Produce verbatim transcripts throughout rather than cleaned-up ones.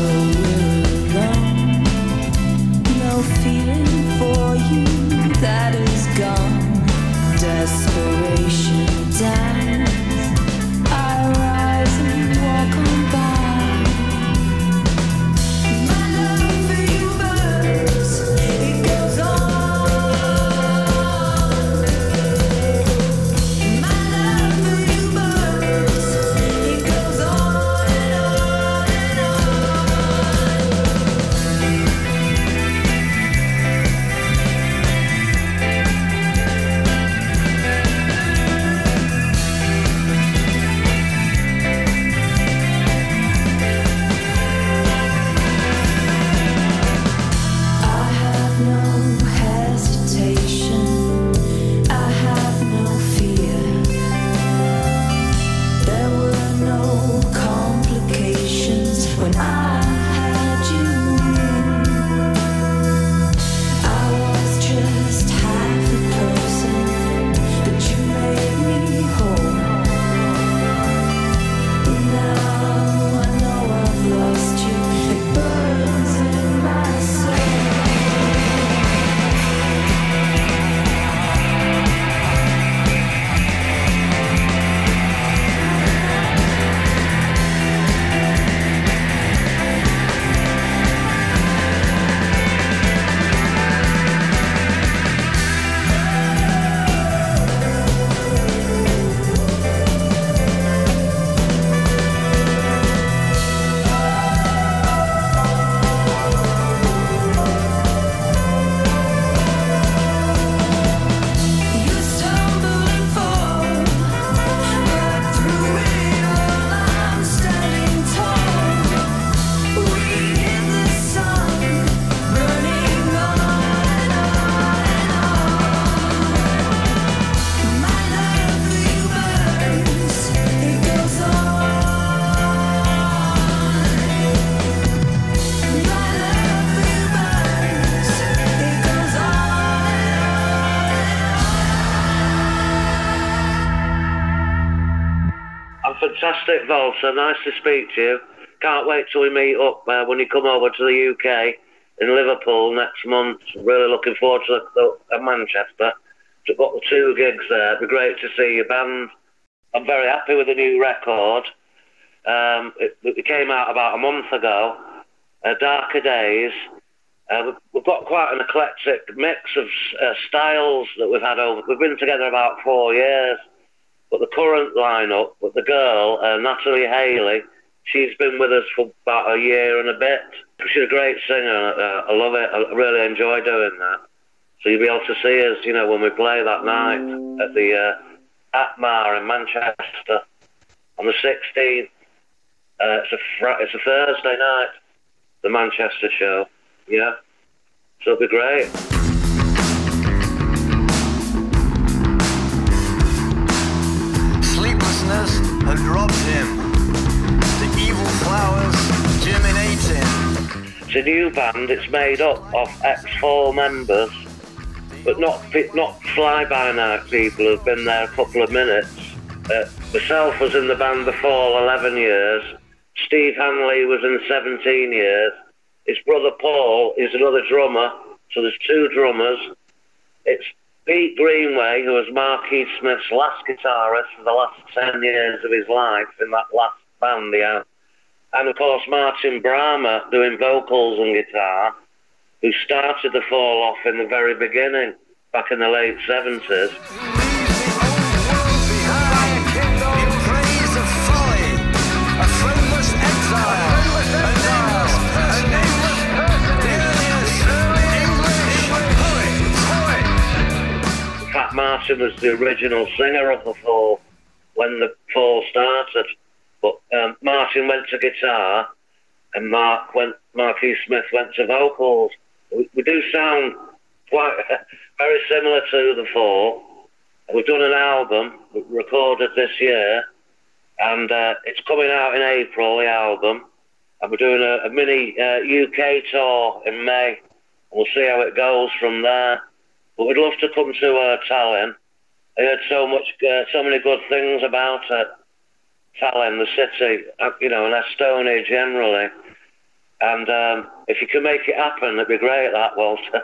we're alone. No feeling for you that is gone. Desperation dies. I rise and walk on by. My love for you burns, it goes on. My love for you burns, it goes on and on and on. I have no hesitation. I have no fear. There were no complications when I had you near. I was just half a person, but you made me whole. Now I know I've lost you. It burns in my soul. You stumble and fall, but through it all I'm standing tall. We hit the sun, burning on and on and on. My love for you burns, it goes on. My love for you burns, it goes on I'm fantastic, Volta. Nice to speak to you. Can't wait till we meet up uh, when you come over to the U K in Liverpool next month. Really looking forward to the, the, Manchester. I've got the two gigs there. It'd be great to see your band. I'm very happy with the new record. Um, it, it came out about a month ago. Uh, Darker Days. Uh, we've, we've got quite an eclectic mix of uh, styles that we've had over. We've been together about four years. But the current lineup, with the girl, uh, Natalie Haley, she's been with us for about a year and a bit. She's a great singer. Uh, I love it. I really enjoy doing that. So you'll be able to see us, you know, when we play that night at the uh, Atmar in Manchester on the sixteenth. Uh, it's a fr- it's a Thursday night, the Manchester show. Yeah, so it'll be great. Sleeplessness had robbed him. The evil flowers germinating. It's a new band. It's made up of ex four members, but not not fly-by-night people who've been there a couple of minutes. Uh, myself was in the band before eleven years. Steve Hanley was in seventeen years. His brother Paul is another drummer, so there's two drummers. It's Pete Greenway, who was Marquis Smith's last guitarist for the last ten years of his life in that last band he had. And of course Martin Brahma doing vocals and guitar, who started the Fall Off in the very beginning, back in the late seventies. Pat Martin was the original singer of the Fall when the Fall started, but um, Martin went to guitar and Mark went, Marquis Smith went to vocals. We, we do sound quite very similar to the Fall. We've done an album recorded this year, and uh, it's coming out in April, the album, and we're doing a, a mini uh, U K tour in May. We'll see how it goes from there. But we'd love to come to uh, Tallinn. I heard so much, uh, so many good things about it. Tallinn, the city, uh, you know, and Estonia generally. And um, if you can make it happen, it'd be great, that, Walter.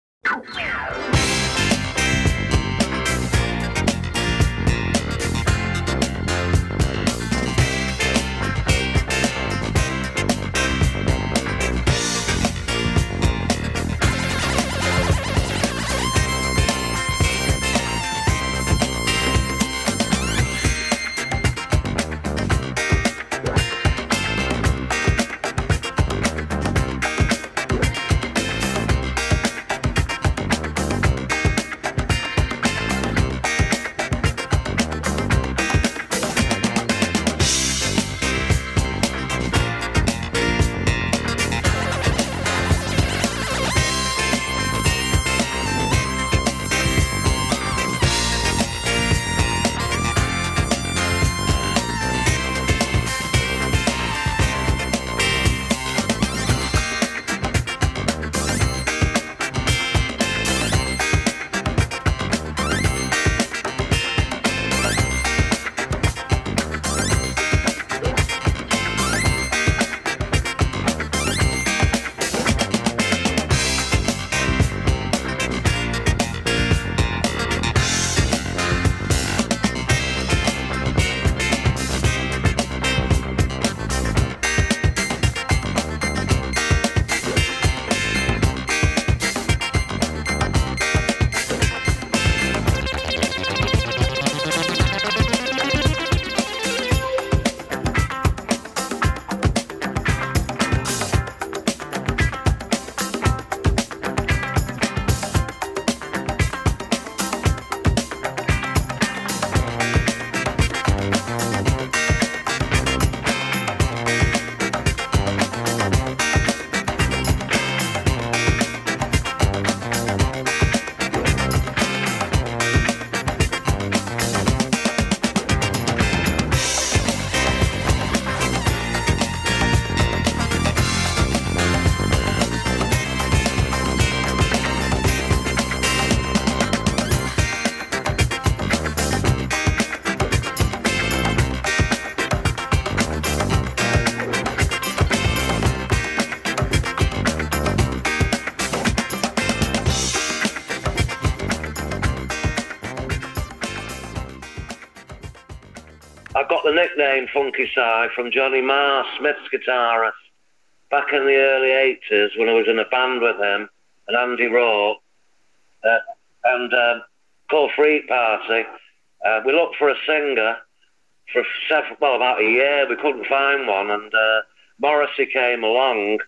I got the nickname Funky Si from Johnny Marr, Smith's guitarist, back in the early eighties when I was in a band with him and Andy Rowe, uh, and uh, called Free Party. Uh, we looked for a singer for several, well, about a year. We couldn't find one, and uh, Morrissey came along,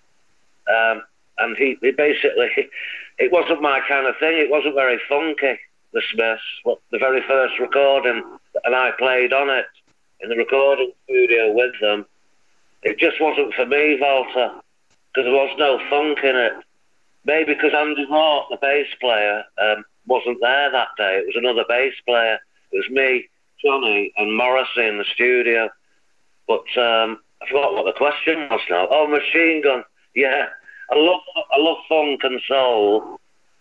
um, and he, he basically, it wasn't my kind of thing. It wasn't very funky, the Smiths, what, the very first recording, and I played on it in the recording studio with them. It just wasn't for me, Walter, because there was no funk in it. Maybe because Andy Rowe, the bass player, um, wasn't there that day. It was another bass player. It was me, Johnny, and Morrissey in the studio. But um, I forgot what the question was now. Oh, Machine Gun. Yeah, I love I love funk and soul.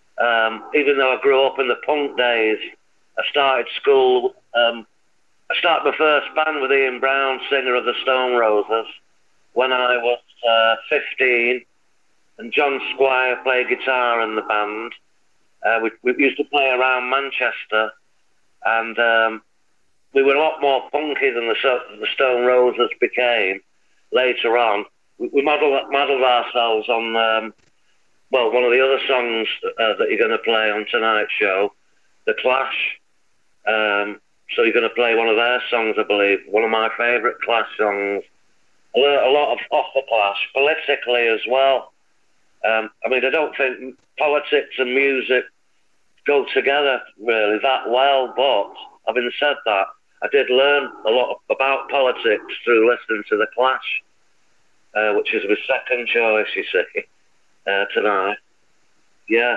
Um, even though I grew up in the punk days, I started school. Um, I started my first band with Ian Brown, singer of the Stone Roses, when I was uh, fifteen, and John Squire played guitar in the band. Uh, we, we used to play around Manchester, and um, we were a lot more punky than the, the Stone Roses became later on. We, we modelled, modelled ourselves on, um, well, one of the other songs uh, that you're going to play on tonight's show, The Clash. Um, so you're going to play one of their songs, I believe, one of my favourite Clash songs. I learned a lot of off the Clash, politically as well. Um, I mean, I don't think politics and music go together really that well, but having said that, I did learn a lot about politics through listening to The Clash, uh, which is my second choice, you see, uh, tonight. Yeah.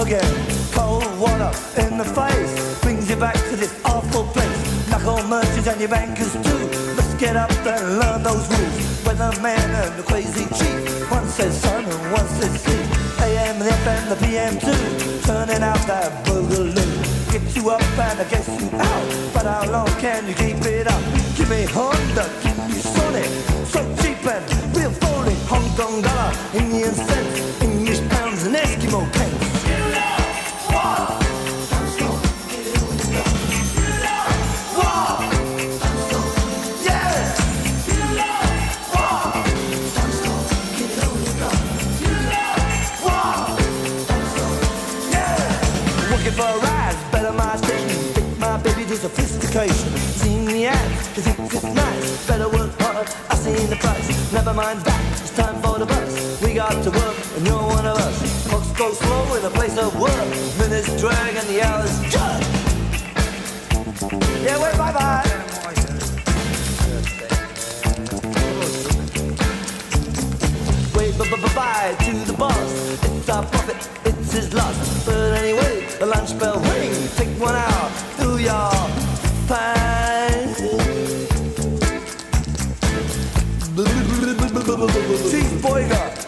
again. Cold water in the face brings you back to this awful place. Knuckle merchants and your bankers too must get up and learn those rules. Weatherman and the crazy chief, one says sun and one says sea. A M, the F M, the P M too, turning out that boogaloo. Get you up and I guess you out, but how long can you keep it up? Give me Honda, give me Sonic, so cheap and real phony. Hong Kong dollar, Indian cents, English pounds and Eskimo pence. For a ride, better my station. Take my baby to sophistication. Seen the ads, you think it's nice. Better work hard, I seen the price. Never mind that, it's time for the bus. We got to work, and you're one of us. Clocks go slow in a place of work. Minutes drag and the hours jug. Yeah, wait, bye-bye. Wait, bye-bye to the boss. It's our profit, it's his loss. But anyway, the lunch bell ring. Take one hour, do your fine. Chief Boyga.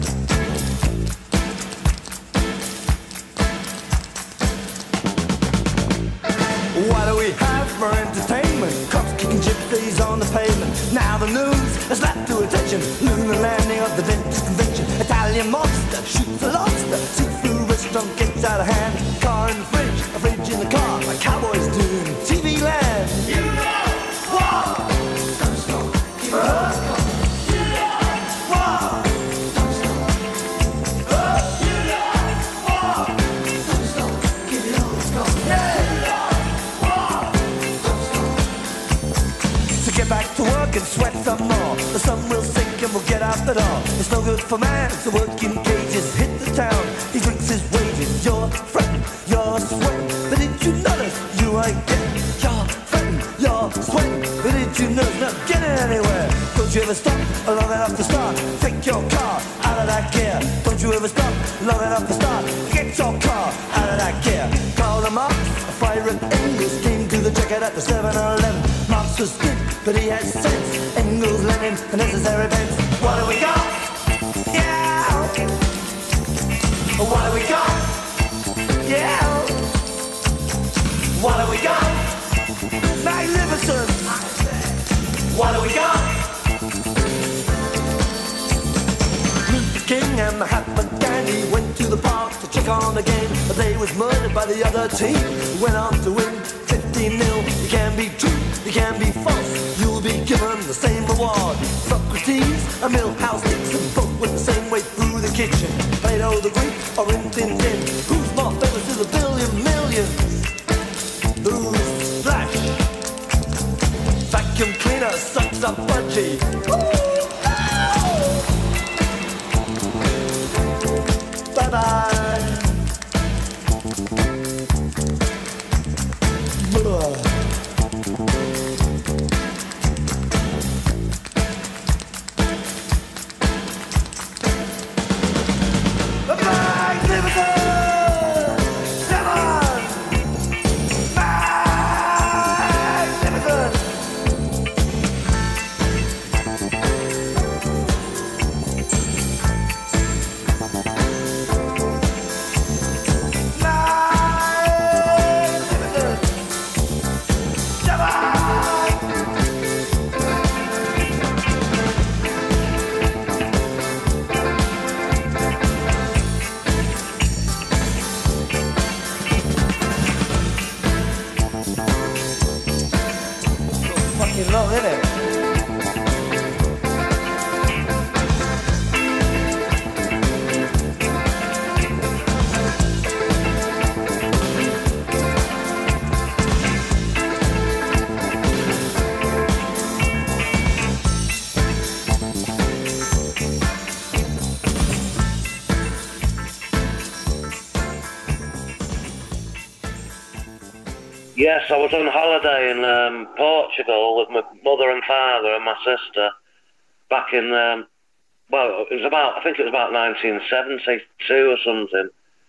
What do we have for entertainment? Cops kicking gypsies on the pavement. Now the news has slapped to attention. Lunar landing of the dentist convention. Italian monster shoots a lobster. Seafood restaurant gets out of hand. Car in the fridge, a fridge in the car, like cowboys do in T V land. You know what? Don't stop, keep uh, you know what? Don't stop. Uh, you know what? Don't stop, keep it on, let's go. Yeah. Get back to work and sweat some more. The sun will sink and we'll get out the door. It's no good for man to work in cages. Hit the town, he drinks his wages. You're fretting, you're sweating, but did you notice you ain't getting? You're fretting, you're sweating, but did you notice not getting anywhere? Don't you ever stop long enough to start? Take your car out of that gear. Don't you ever stop long enough to start? Get your car out of that gear. Call them up, a fire at Engels came to the jacket at the seven eleven. Marx was good, but he had sense. Engels, Lenin, the necessary bends. What do we got? Yeah. What do we got? Yeah. What do we got? Magnificent. What do we got? Luther King and Mahatma Gandhi went to the park to check on the game, but they was murdered by the other team. Went on to win fifteen nil. You can be true, you can be false. You'll be given the same reward. Socrates and Milhouse Dixon both went the same way through the kitchen. Plato the Greek or Rin Tin Tin. Who's more famous to the billion millions? Who's Splash? Vacuum cleaner sucks up budgie. Bye bye. Fucking long, isn't it? Yes, I was on holiday in um, Portugal with my mother and father and my sister back in, um, well, it was about, I think it was about nineteen seventy-two or something.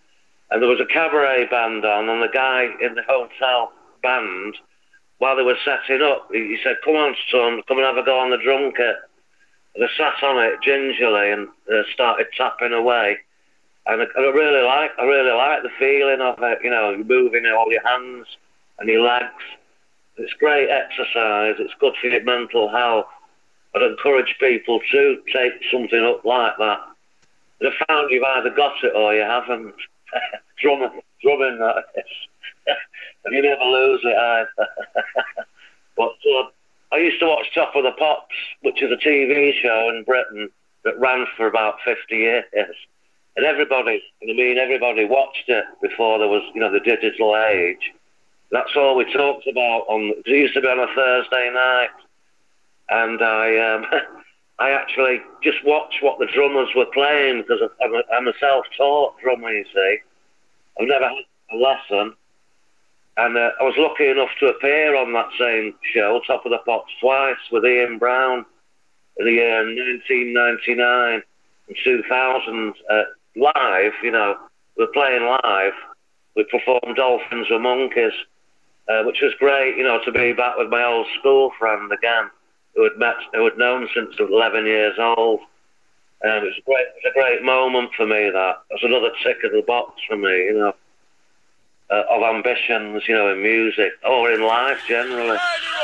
and there was a cabaret band on, and the guy in the hotel band, while they were setting up, he, he said, "Come on, son, come and have a go on the drum kit." And I sat on it gingerly and uh, started tapping away. And I, I really like, I really like the feeling of it. You know, you're moving all your hands and your legs. It's great exercise. It's good for your mental health. I'd encourage people to take something up like that. I found you've either got it or you haven't. Drumming, drumming that is. And you never lose it either. But uh, I used to watch Top of the Pops, which is a T V show in Britain that ran for about fifty years. And everybody, I mean, everybody watched it before there was, you know, the digital age. That's all we talked about on, it used to be on a Thursday night. And I um, I actually just watched what the drummers were playing, because I'm a, I'm a self-taught drummer, you see. I've never had a lesson. And uh, I was lucky enough to appear on that same show, Top of the Pops, twice with Ian Brown in the year nineteen ninety-nine and two thousand. Uh, live, you know, we were playing live. We performed Dolphins with Monkeys, uh, which was great, you know, to be back with my old school friend again, who had met, who had known since I was eleven years old. And it was a great, it was a great moment for me, that. It was another tick in the box for me, you know, uh, of ambitions, you know, in music, or in life generally.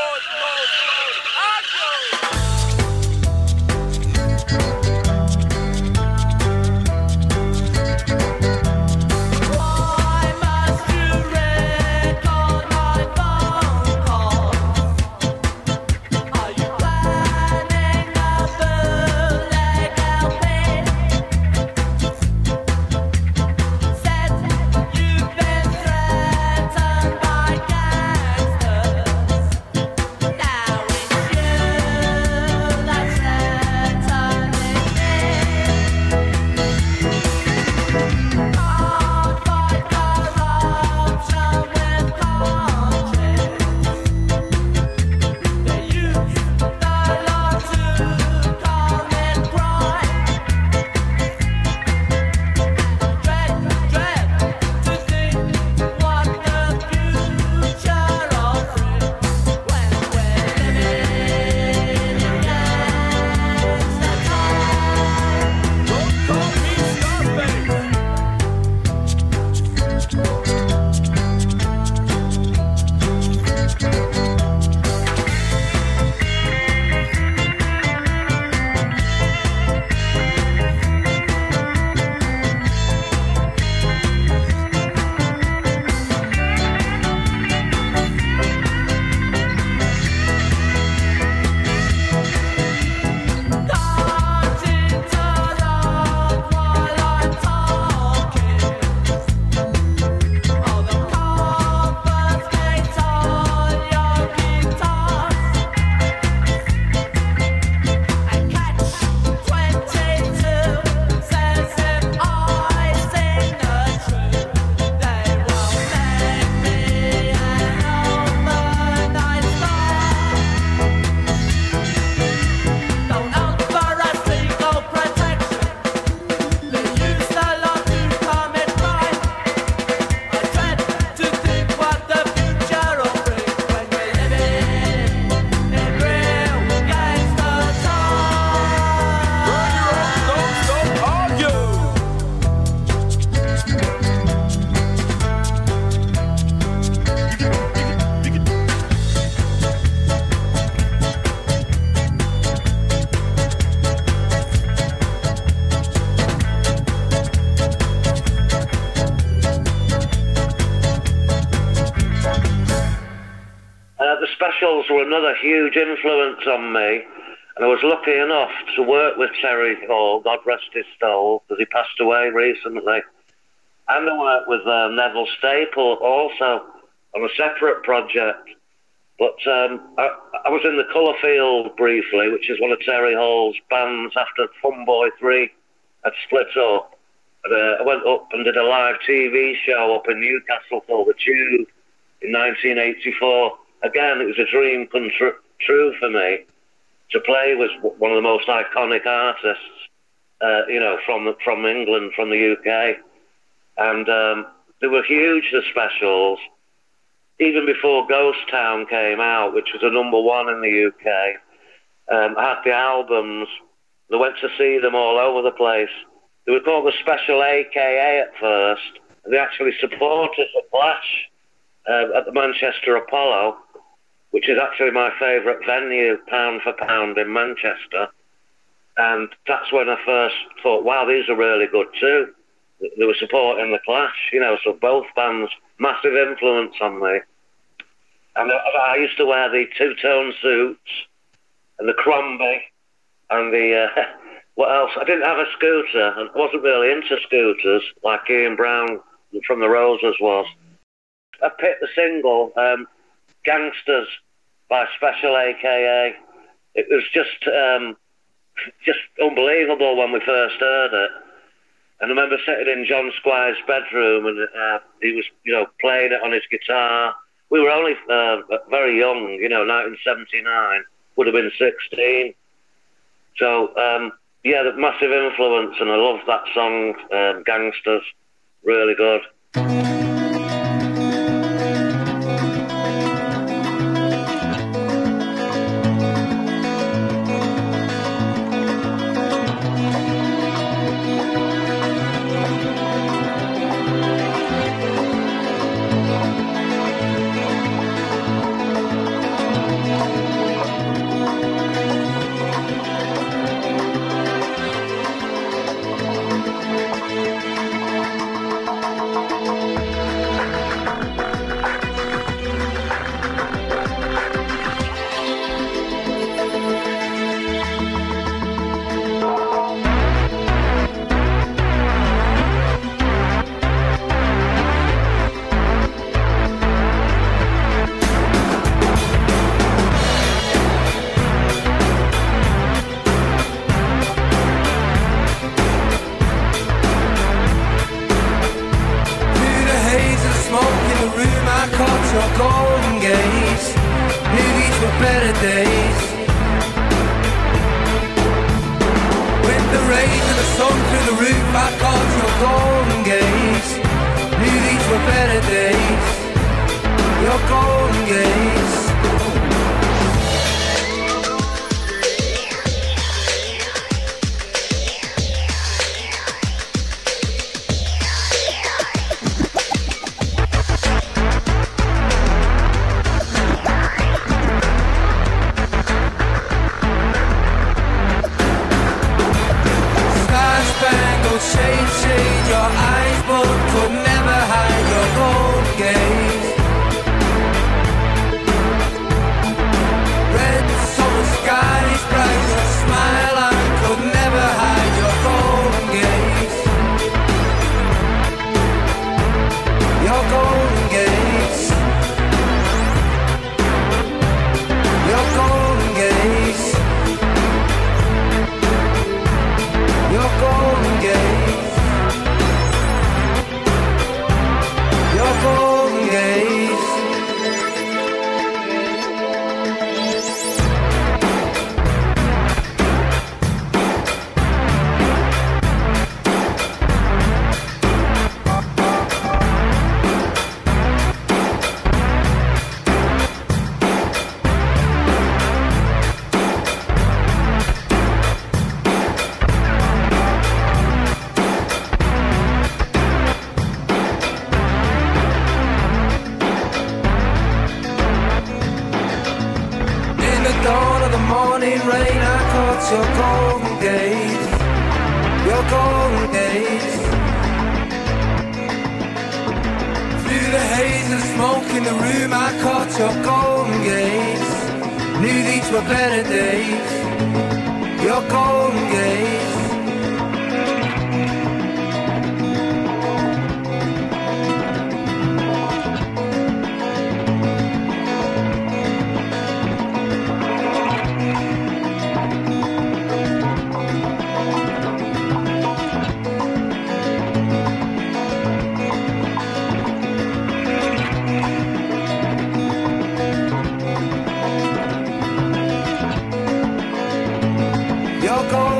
Were another huge influence on me, and I was lucky enough to work with Terry Hall, God rest his soul, because he passed away recently. And I worked with uh, Neville Staple also on a separate project. But um, I, I was in the Colour Field briefly, which is one of Terry Hall's bands after Fun Boy three had split up. And, uh, I went up and did a live T V show up in Newcastle called The Tube in nineteen eighty-four. Again, it was a dream come tr- true for me to play with one of the most iconic artists, uh, you know, from from England, from the U K. And um, they were huge, the specials, even before Ghost Town came out, which was a number one in the U K. Um, I had the albums. They went to see them all over the place. They were called the Special A K A at first. And they actually supported the Clash uh, at the Manchester Apollo, which is actually my favourite venue, pound for pound, in Manchester. And that's when I first thought, wow, these are really good too. They were supporting the Clash, you know, so both bands, massive influence on me. And I used to wear the two-tone suits and the Crombie and the, uh, what else? I didn't have a scooter, and I wasn't really into scooters like Ian Brown from the Roses was. I picked the single, um, Gangsters by Special A K A. It was just, um, just unbelievable when we first heard it. And I remember sitting in John Squire's bedroom, and uh, he was, you know, playing it on his guitar. We were only uh, very young, you know, nineteen seventy-nine, would have been sixteen. So, um, yeah, the massive influence, and I love that song, um, Gangsters, really good. Your golden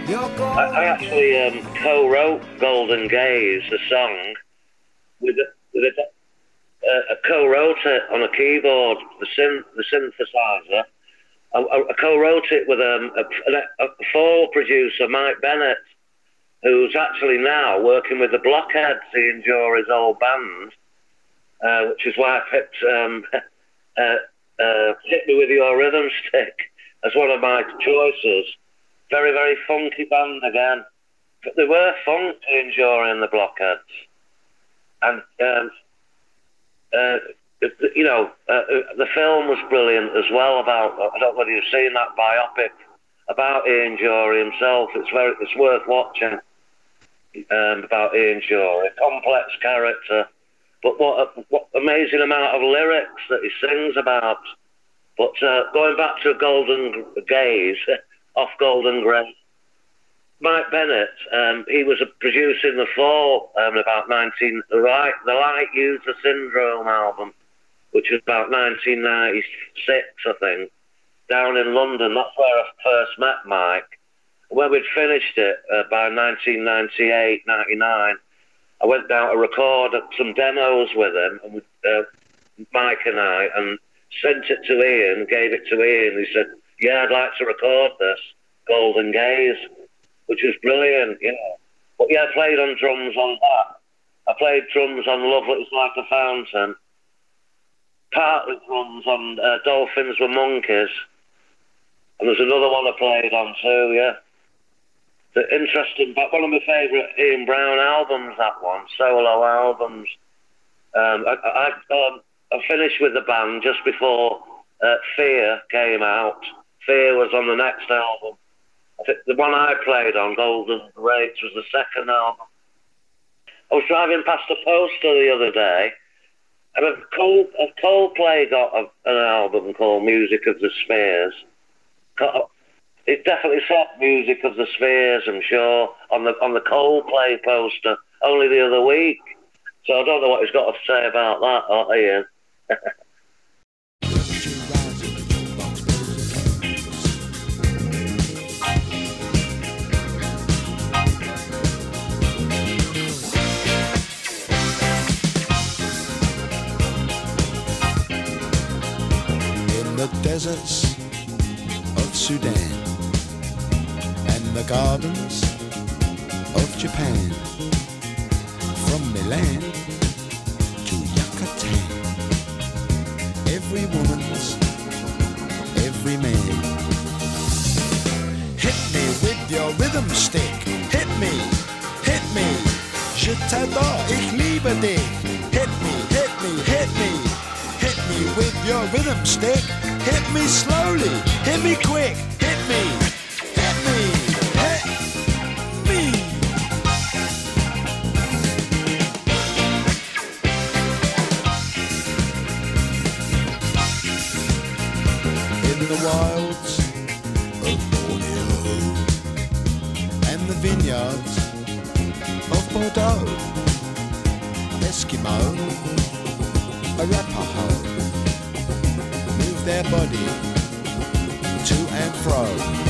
I, I actually um, co-wrote Golden Gaze, the song, with a, with a, uh, I co-wrote it on a keyboard, the synth, the synthesizer. I, I co-wrote it with um, a, a, a fall producer, Mike Bennett, who's actually now working with the Blockheads, the Injury's old band, uh, which is why I picked um, uh, uh, Hit Me With Your Rhythm Stick as one of my choices. Very, very funky band again. But they were funk, the Injury and the Blockheads. And, um, uh, you know, uh, the film was brilliant as well about, I don't know whether you've seen that biopic about Ian Jury himself. It's very, it's worth watching. Um, about Ian Jury, a complex character, but what, a, what amazing amount of lyrics that he sings about. But uh, going back to Golden Gaze, off Golden Grey, Mike Bennett, um, he was producing The Fall um, about nineteen, the Light, the Light User Syndrome album, which was about nineteen ninety-six, I think, down in London. That's where I first met Mike. When we'd finished it uh, by nineteen ninety-eight, ninety-nine, I went down to record some demos with him, and we, uh, Mike and I, and sent it to Ian, gave it to Ian. He said, yeah, I'd like to record this, Golden Gaze, which was brilliant, you know. But yeah, I played on drums on that. I played drums on Love It's Like a Fountain, partly drums on uh, Dolphins Were Monkeys, and there's another one I played on too, yeah. The interesting, but one of my favourite Ian Brown albums, that one, solo albums. Um, I, I, um, I finished with the band just before uh, Fear came out. Fear was on the next album. I think the one I played on, Golden Rates, was the second album. I was driving past a poster the other day, and a, Cold, a Coldplay got a, an album called Music of the Spheres. It definitely said Music of the Spheres, I'm sure, on the on the Coldplay poster only the other week. So I don't know what he's got to say about that, oh, Ian. In the deserts of Sudan and the gardens of Japan, from Milan to Yucatan, every woman's, every man. Hit me with your rhythm stick, hit me, hit me, je t'adore, ich liebe dich. Hit me, hit me, hit me, hit me with your rhythm stick, hit me slowly, hit me quick, hit me, hit me, hit me. In the wilds of Borneo and the vineyards of Bordeaux, Eskimo, Arapaho, move their body to and fro.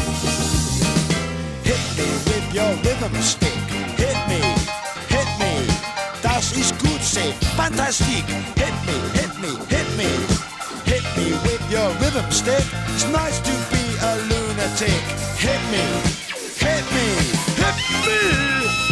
Hit me with your rhythm stick, hit me, hit me, das ist gut, say fantastic. Hit me, hit me, hit me, hit me with your rhythm stick. It's nice to be a lunatic. Hit me, hit me, hit me.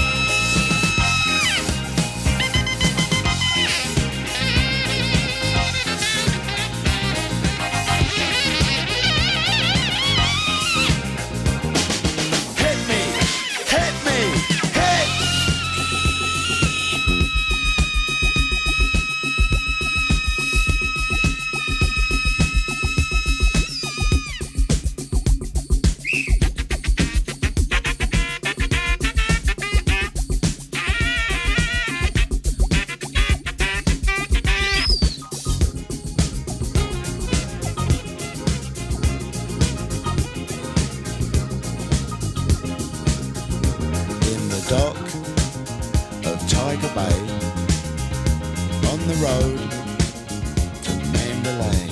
Dock of Tiger Bay, on the road to Mandalay,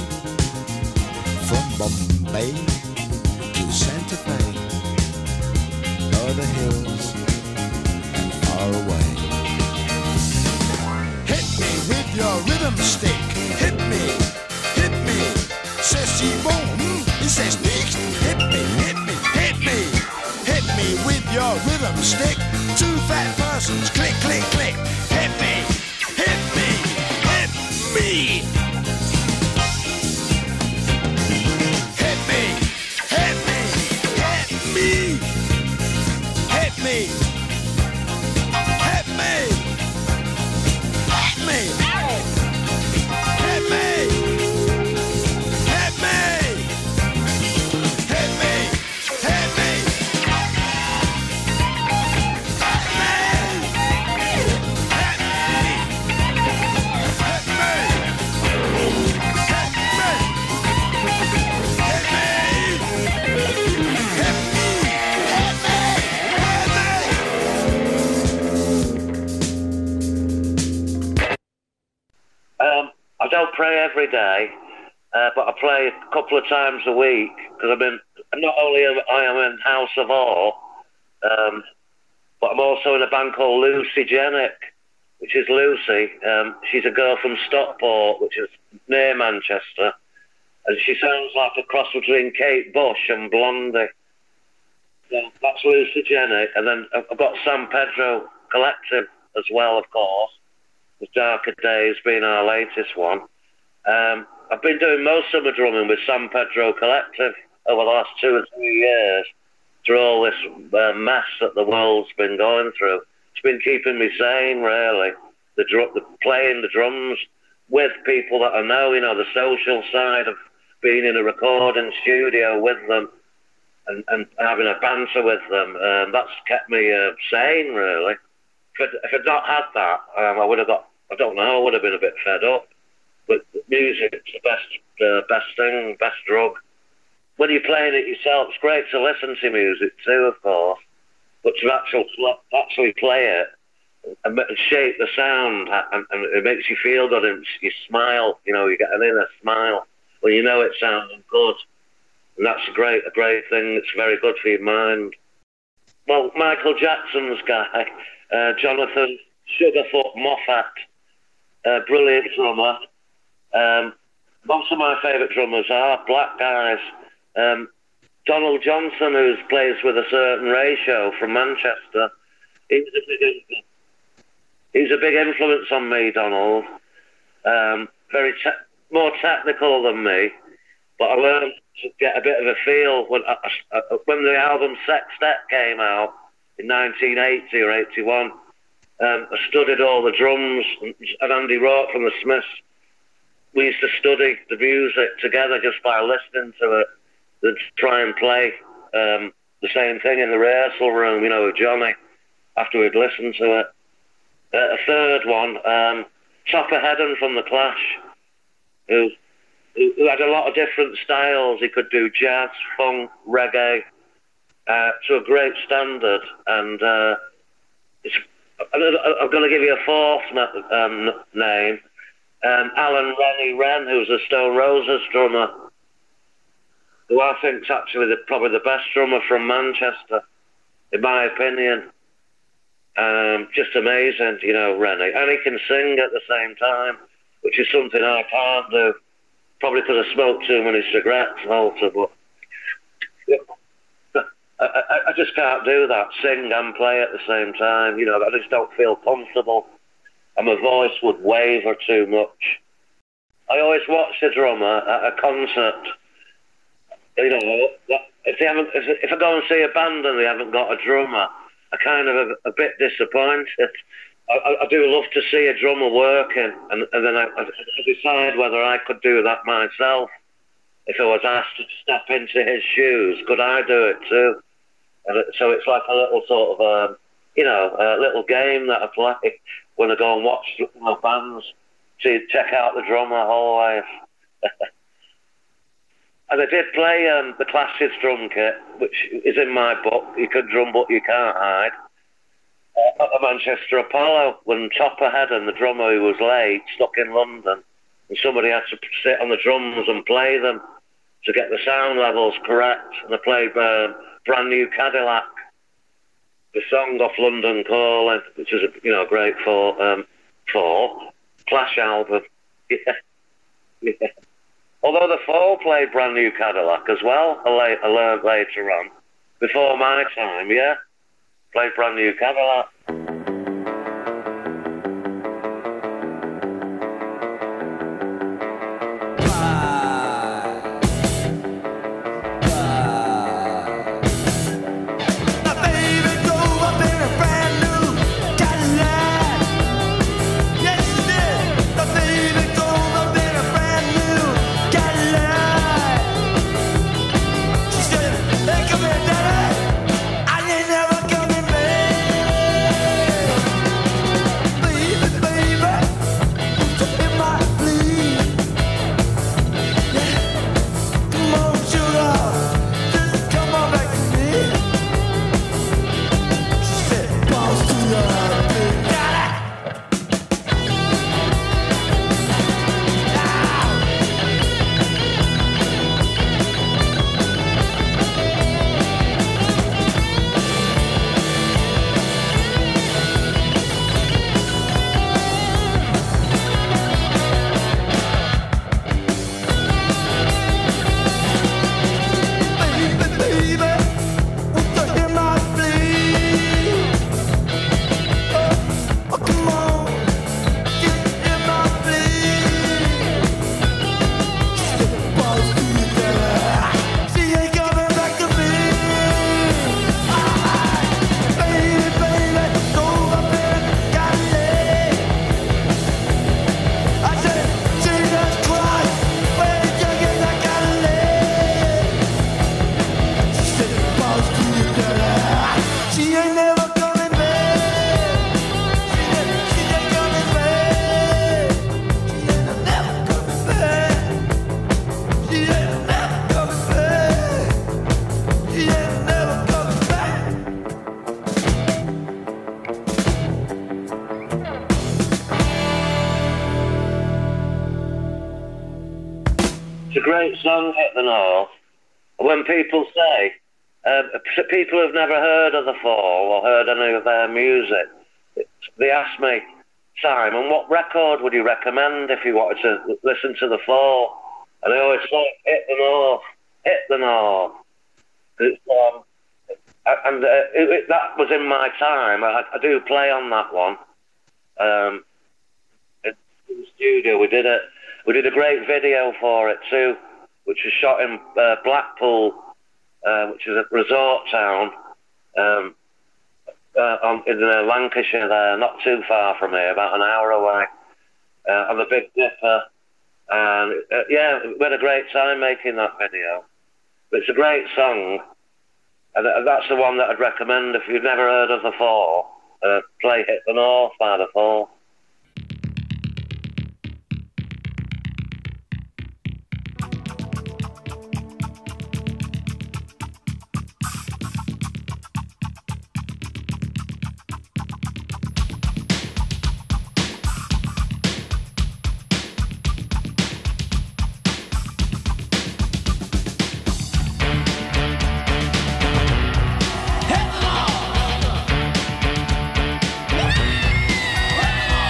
from Bombay to Santa Fe, the hills far away. Hit me with your rhythm stick. Hit me, hit me. Says she won't, he says nicht. Hit me, hit me, hit me. Hit me with your rhythm stick. Two fat persons, click, click, click. Hit me, hit me, hit me. Hit me, hit me, hit me. Hit me, hit me, hit me. Hit me, hit me, hit me, hit me. Um, I don't pray every day, uh, but I play a couple of times a week because I'm in. Not only am I am in House of Awe, um, but I'm also in a band called Lucy Genic, which is Lucy. Um, she's a girl from Stockport, which is near Manchester, and she sounds like a cross between Kate Bush and Blondie. So that's Lucy Genic, and then I've got San Pedro Collective as well, of course. The Darker Days being our latest one. Um, I've been doing most of my drumming with San Pedro Collective over the last two or three years through all this uh, mess that the world's been going through. It's been keeping me sane, really. The, dr- the playing the drums with people that I know, you know, the social side of being in a recording studio with them and, and having a banter with them. Um, that's kept me uh, sane, really. If I'd, if I'd not had that, um, I would have got, I don't know, I would have been a bit fed up. But music's the best, uh, best thing, best drug. When you're playing it yourself, it's great to listen to music too, of course. But to actually, actually play it and shape the sound, and, and it makes you feel good, and you smile, you know, you get an inner smile when you know it's sounding good. And that's a great, a great thing. It's very good for your mind. Well, Michael Jackson's guy, Uh, Jonathan Sugarfoot Moffat, uh, brilliant drummer. Um, most of my favourite drummers are black guys. Um, Donald Johnson, who plays with a certain ratio from Manchester, he's a big, he's a big influence on me, Donald. Um, very te- more technical than me, but I learned to get a bit of a feel when, I, I, when the album Sextet came out in nineteen eighty or eighty-one. Um, I studied all the drums, and Andy Rourke from the Smiths. We used to study the music together just by listening to it, and try and play um, the same thing in the rehearsal room, you know, with Johnny, after we'd listened to it. Uh, a third one, um, Topper Headon from The Clash, who, who had a lot of different styles. He could do jazz, funk, reggae, Uh, to a great standard, and uh, it's, I'm going to give you a fourth um, name, um, Alan Rennie Wren, who's a Stone Roses drummer, who I think is actually the, probably the best drummer from Manchester, in my opinion. Um, just amazing, you know, Rennie, and he can sing at the same time, which is something I can't do, probably because I smoke too many cigarettes, Walter, but. Yeah. I, I, I just can't do that, sing and play at the same time. You know, I just don't feel comfortable, and my voice would waver too much. I always watch the drummer at a concert. You know, if they haven't, if, if I go and see a band and they haven't got a drummer, I kind of a, a bit disappointed. I, I do love to see a drummer working, and, and then I, I decide whether I could do that myself. If I was asked to step into his shoes, could I do it too? And it, so it's like a little sort of, um, you know, a little game that I play when I go and watch my bands, to check out the drummer always. And I did play um, the Clash's drum kit, which is in my book. You can drum, but you can't hide. Uh, at the Manchester Apollo, when Topper Headon, the drummer who was late, stuck in London, and somebody had to sit on the drums and play them to get the sound levels correct. And I played uh, Brand New Cadillac. the song off London Calling, which is a you know great for um, for Clash album. Yeah, yeah. Although the Fall played Brand New Cadillac as well, I, late, I learned later on, before my time. Yeah, played Brand New Cadillac. Great song, Hit the North. When people say, uh, people who've never heard of The Fall or heard any of their music, they ask me, Simon, what record would you recommend if you wanted to listen to The Fall? And I always say, Hit the North, Hit the North. It's, um, and uh, it, it, that was in my time. I, I do play on that one. Um, in the studio, we did it. We did a great video for it too, which was shot in uh, Blackpool, uh, which is a resort town um, uh, on, in uh, Lancashire there, not too far from here, about an hour away, uh, on the Big Dipper. And uh, yeah, we had a great time making that video. But it's a great song, and uh, that's the one that I'd recommend if you've never heard of The Fall. Uh, play Hit the North by The Fall. Hit the North!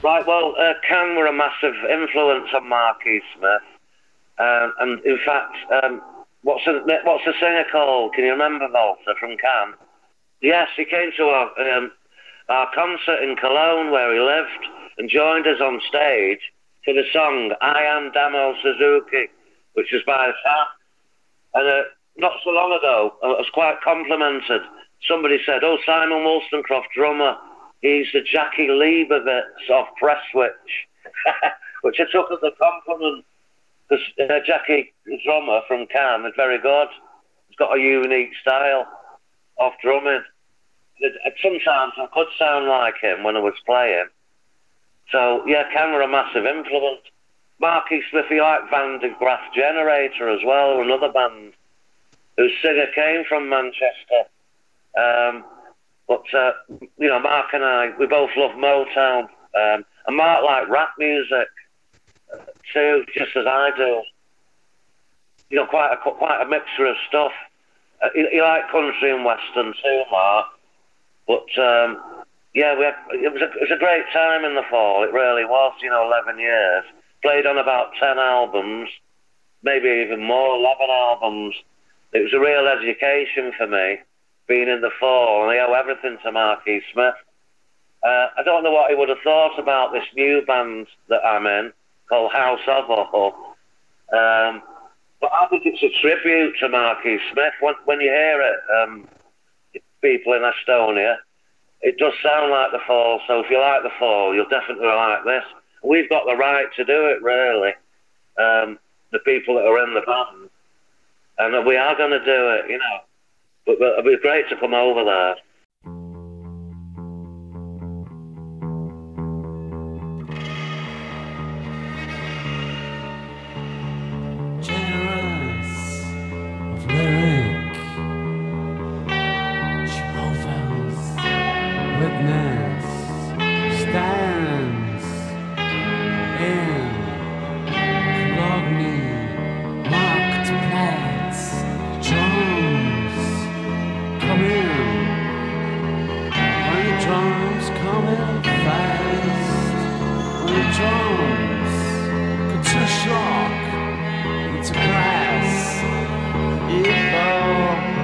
Right, well, uh, Can were a massive influence on Marquis Smith. Um, and in fact, um, what's, the, what's the singer called? Can you remember, Walter, from Can? Yes, he came to our, um, our concert in Cologne where he lived and joined us on stage for the song I Am Damo Suzuki, which was by Sam. And uh, not so long ago, I was quite complimented. Somebody said, oh, Simon Wolstencroft, drummer, he's the Jackie Leibovitz of Presswitch, which I took as a compliment, because uh, Jackie, the drummer from Can, is very good. He's got a unique style of drumming. Sometimes I could sound like him when I was playing. So, yeah, Can were a massive influence. Marquis Smith, he liked Van de Graaff Generator as well, another band whose singer came from Manchester. Um, but, uh, you know, Mark and I, we both love Motown. Um, and Mark liked rap music, uh, too, just as I do. You know, quite a, quite a mixture of stuff. Uh, he, he liked country and western too, Mark. But, um, yeah, we had, it, was a, it was a great time in the fall. It really was, you know, eleven years. Played on about ten albums, maybe even more, eleven albums. It was a real education for me, being in the fall, and I owe everything to Marquis Smith. Uh, I don't know what he would have thought about this new band that I'm in, called House of All. Um, but I think it's a tribute to Marquis Smith. When, when you hear it, um, people in Estonia, it does sound like the fall, so if you like the fall, you'll definitely like this. We've got the right to do it, really, um, the people that are in the band. And we are going to do it, you know. But, but it'd be great to come over there. Generous of lyric, Jehovah's Witness stands in Cogni Marktplatz. Drums come in. When the drums come in fast, when the drums put to shock, it's a grass, evil.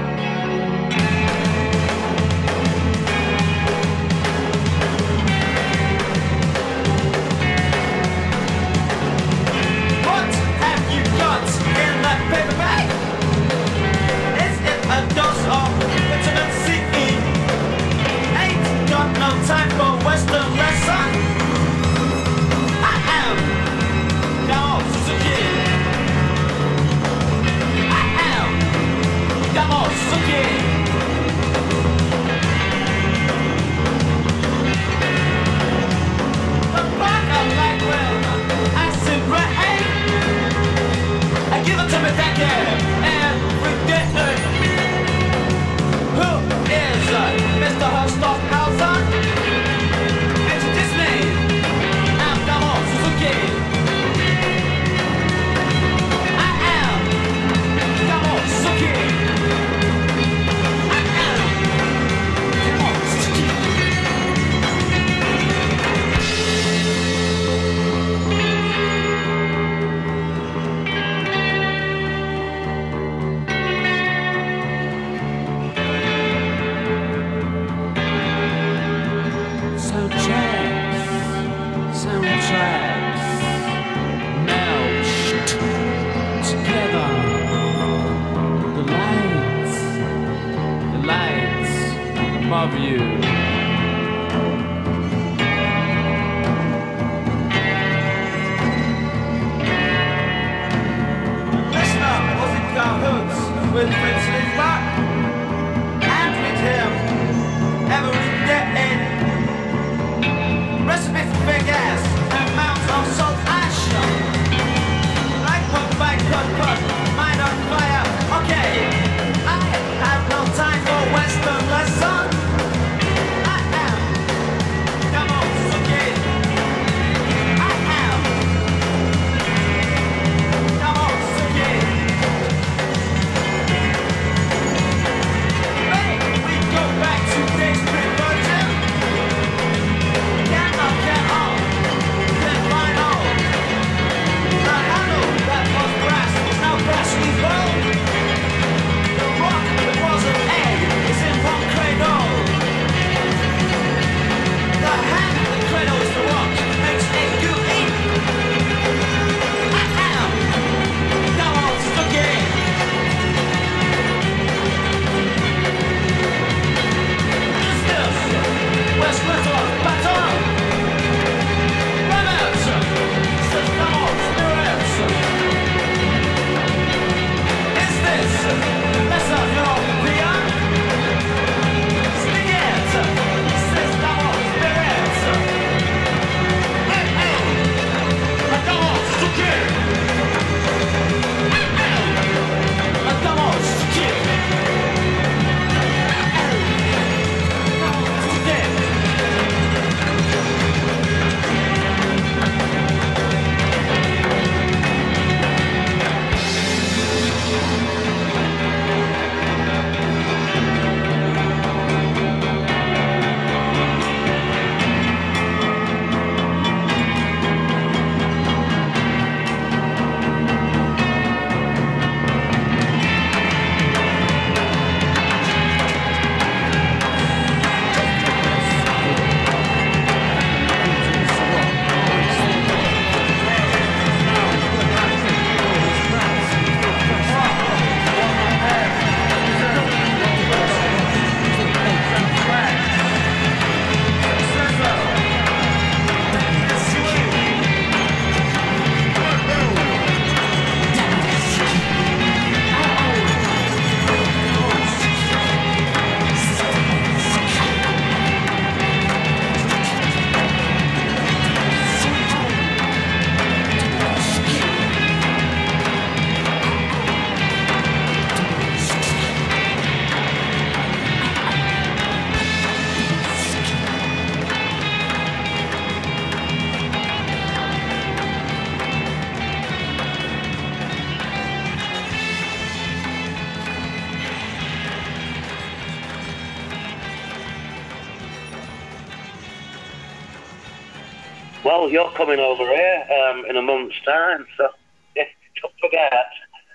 Well, you're coming over here um, in a month's time, so yeah, don't forget.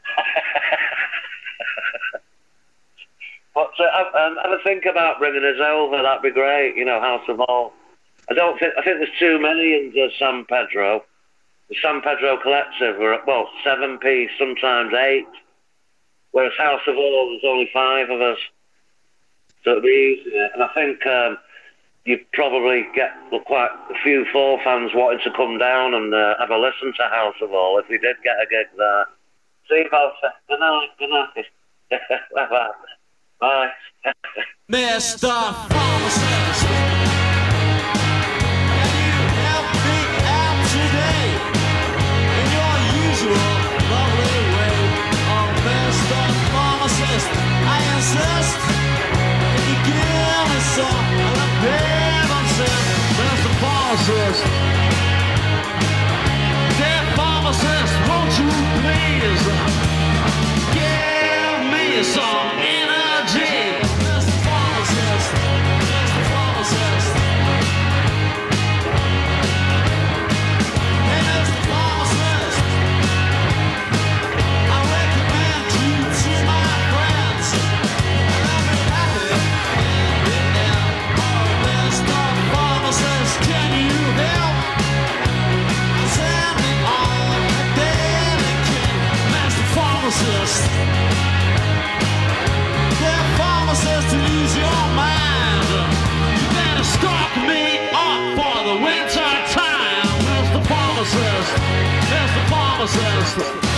But uh, have, um, have a think about bringing us over. That'd be great. You know, House of All. I don't think I think there's too many in the San Pedro. The San Pedro Collective were well seven piece, sometimes eight. Whereas House of All, there's only five of us, so it'd be easier. And I think um, you'd probably get quite a few Fall fans wanting to come down and uh, have a listen to House of All if we did get a gig there. See you both. Good night. Good night. Bye. Bye. Mister Pharmacist, can you help me out today in your usual lovely way? Oh, Mister Pharmacist, I insist, if you give me some of the pavement, Mister Pharmacist, dear Pharmacist, won't you please give me some energy? Mister Pharmacist, Mister Pharmacist, hey Mister Pharmacist, I recommend you to my friends, and I'll be happy in the end. Oh, Mister Pharmacist, can you help? Send me on a daily king, Mister Pharmacist. Dear Pharmacist, to lose your mind, you better stock me up for the winter time, Mister Pharmacist, Mister Pharmacist.